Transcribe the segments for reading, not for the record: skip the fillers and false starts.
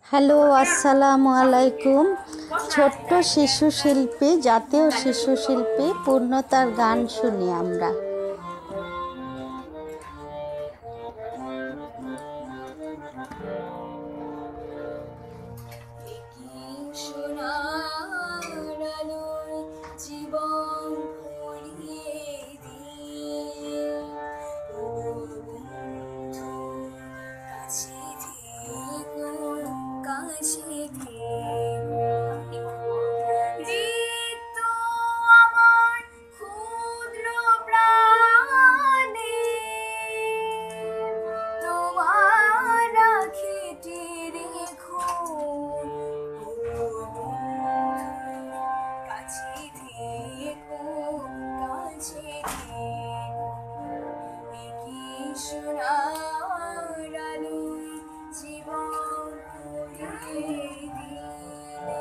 Hello, আসসালামু আলাইকুম। ছোট্ট শিশু শিল্পী, জাতীয় শিশু শিল্পী পূর্ণতার গান শুনি আমরা। জীবন ভরিয়ে দিয়ে কাছে থেকো, কাছে থেকো। রিক্ত আমার ক্ষুদ্র প্রাণে তোমার রাখিতে রেখো, কাছে থেকো, কাছে থেকো। কি সোনার আলোয় জীবন ভরিয়ে দিলে,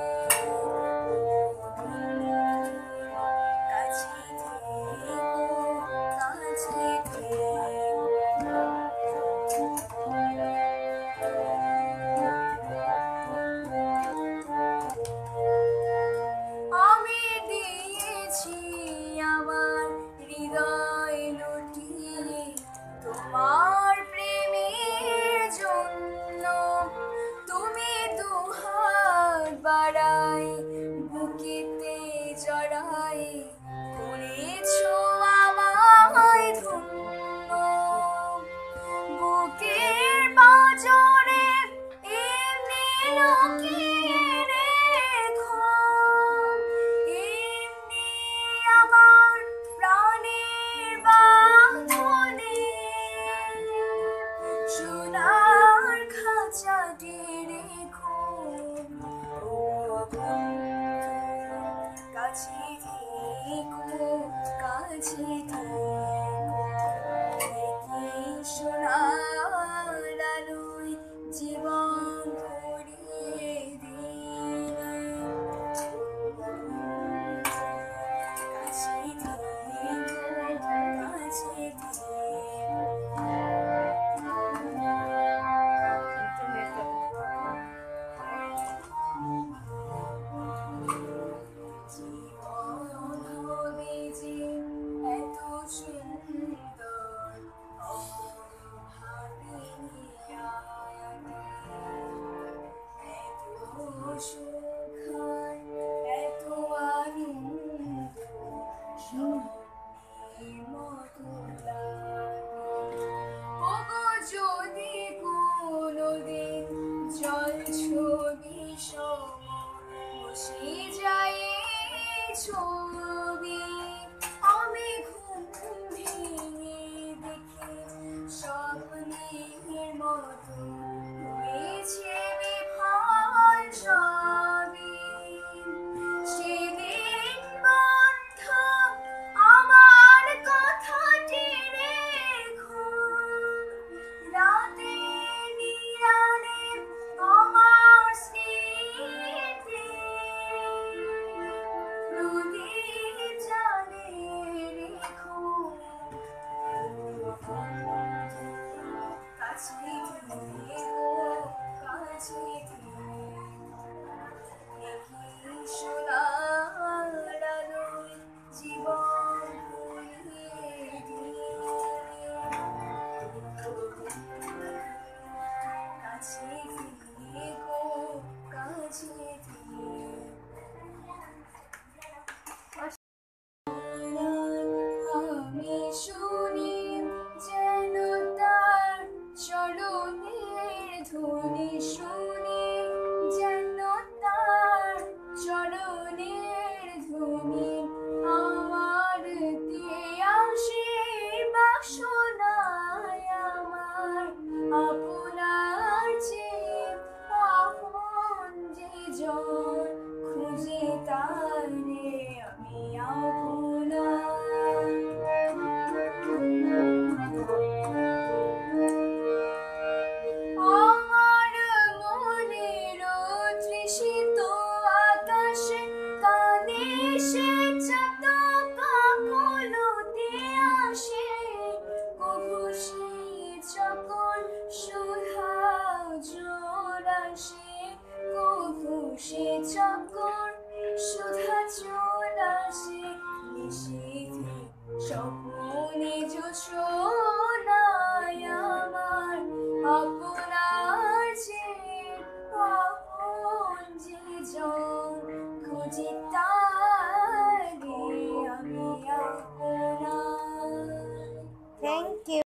কাছে থেকো, কাছে থেকো। আমি দিয়েছি আমার হৃদয় লুটিয়ে তোমার প্রেমের জন্য। তুমি দুহাত বাড়াই বুকেতে জড়াই করেছো আমায় ধন্য। বুকের পাঁজরে এমনি লুকিয়ে রেখো, এমনি আমার প্রাণের বাঁধনে সোনার খাঁচাতে রেখো। ও বন্ধু, কাছে থেকো, কাছে থেকো। সোনার আলোয় জীবন ভরিয়ে দিলে, কাছে থেকো, কাছে থেকো। জীবন হবে যে এত সুন্দর, ভাবিনি আগে। এত সুখ আর এত আনন্দ স্বপ্নের মতো লাগে। ওগো যদি কোনোদিন জল ছবি মুছে যায় এই ছবি, আমি ঘুম ভেঙে দেখি স্বপ্নের মতো হয়েছে বিফল সবই। সেদিন বন্ধু আমার কথাটি রেখো, রাতে নিরালে আমার স্মৃতি প্রদীপ জ্বালিয়ে রেখো। কাছে থেকো, কাছে থেকো। দেখি সোনার আলোয় জীবন ভরিয়ে দিলে, কাছে থেকো, কাছে থেকো। আমি শুনি যেন তার চরণের ধ্বনি, শুনি যেন তার চরণের ধ্বনি। আমার আসে বাসনায় আমার আপনার চেয়ে আপন যে জন খুঁজে তারে আমি আপনার। আমার মনের তৃষিত আকাশে কানে সে চাতকা কলতে আসে, কভু সে যখন চাকর সুধা চল আসে নিশীথে স্বপ্ন নিজ সোনায় আমার আপনার যে আপন যে জন খুঁজি তার